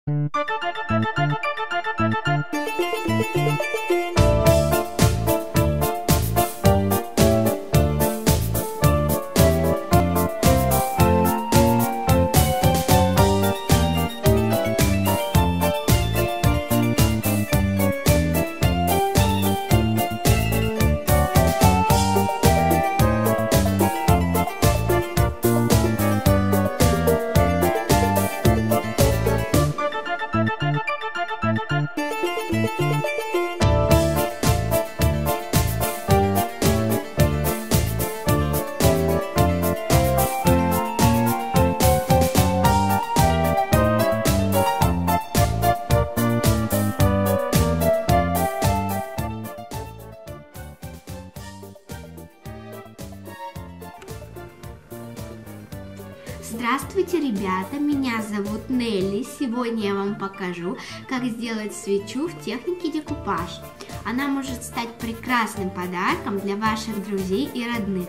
Здравствуйте, ребята! Меня зовут Нелли. Сегодня я вам покажу, как сделать свечу в технике декупаж. Она может стать прекрасным подарком для ваших друзей и родных.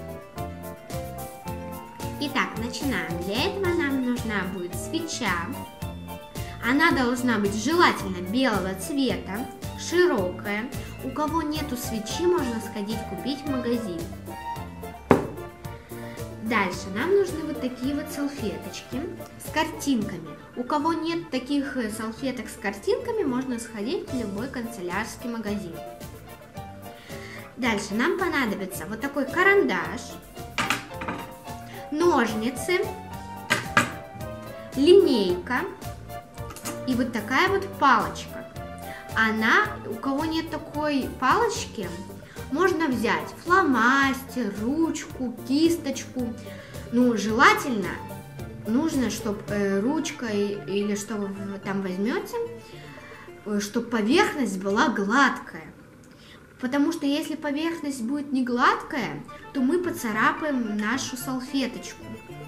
Итак, начинаем. Для этого нам нужна будет свеча. Она должна быть желательно белого цвета, широкая. У кого нету свечи, можно сходить купить в магазин. Дальше нам нужны вот такие вот салфеточки с картинками. У кого нет таких салфеток с картинками, можно сходить в любой канцелярский магазин. Дальше нам понадобится вот такой карандаш, ножницы, линейка и вот такая вот палочка. У кого нет такой палочки, можно взять фломастер, ручку, кисточку. Ну, желательно нужно, чтобы ручка или что вы там возьмете, чтобы поверхность была гладкая. Потому что если поверхность будет не гладкая, то мы поцарапаем нашу салфеточку.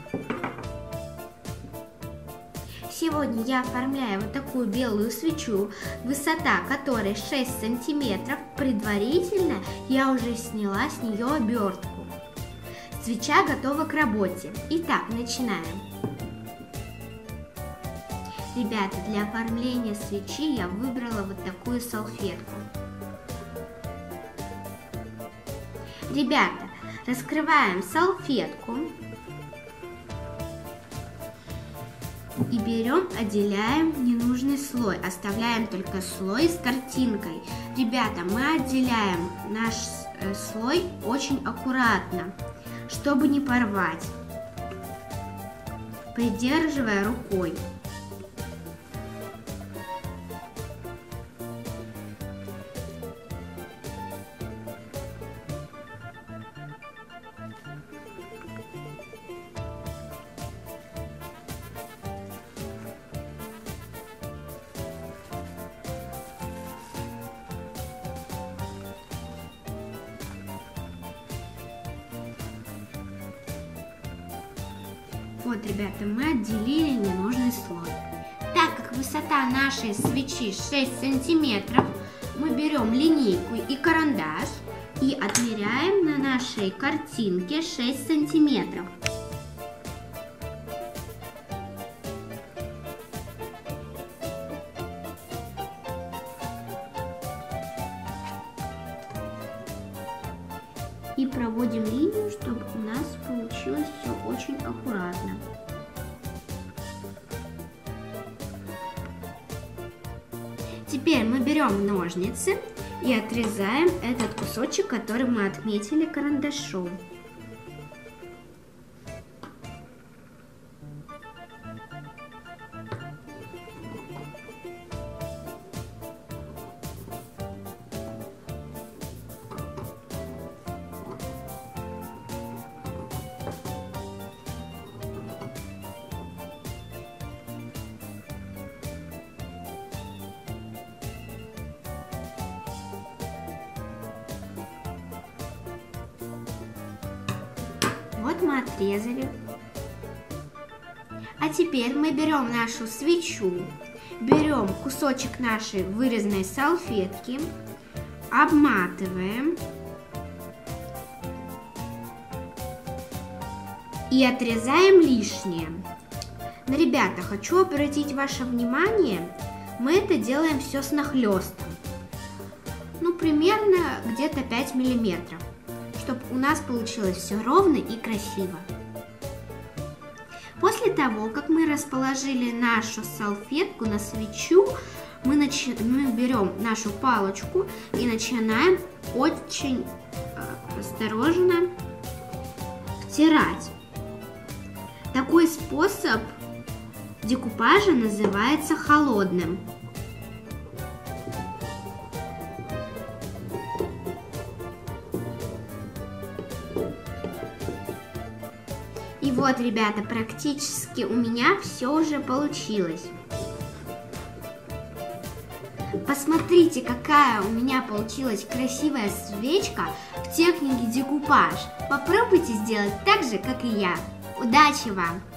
Сегодня я оформляю вот такую белую свечу, высота которой 6 сантиметров. Предварительно я уже сняла с нее обертку. Свеча готова к работе. Итак, начинаем. Ребята, для оформления свечи я выбрала вот такую салфетку. Ребята, раскрываем салфетку. И берем, отделяем ненужный слой, оставляем только слой с картинкой. Ребята, мы отделяем наш слой очень аккуратно, чтобы не порвать, придерживая рукой. Вот, ребята, мы отделили ненужный слой. Так как высота нашей свечи 6 сантиметров, мы берем линейку и карандаш и отмеряем на нашей картинке 6 сантиметров. И проводим линию, чтобы у нас получилось все очень аккуратно. Теперь мы берем ножницы и отрезаем этот кусочек, который мы отметили карандашом. Вот мы отрезали. А теперь мы берем нашу свечу, берем кусочек нашей вырезанной салфетки, обматываем и отрезаем лишнее. Но, ребята, хочу обратить ваше внимание, мы это делаем все с нахлестом. Ну, примерно где-то 5 миллиметров, чтобы у нас получилось все ровно и красиво. После того, как мы расположили нашу салфетку на свечу, мы берем нашу палочку и начинаем очень осторожно втирать. Такой способ декупажа называется холодным. И вот, ребята, практически у меня все уже получилось. Посмотрите, какая у меня получилась красивая свечка в технике декупаж. Попробуйте сделать так же, как и я. Удачи вам!